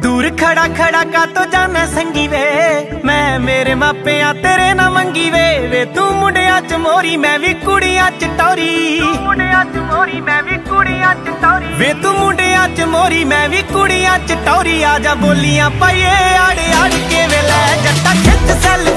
दूर खड़ा खड़ा का तो जाना संगी वे, मैं मेरे मापिया तेरे ना मंगी वे। वे तू मुंडिया च मोरी मैं भी कुड़िया च टौरी, मुंडिया च मोरी मैं भी कुड़िया च टौरी। वे तू मुंडिया च मोरी मैं भी कुड़िया च टौरी। आजा बोलियां पाइए आड़ आड़ के वे लै जट्टा खिच सैल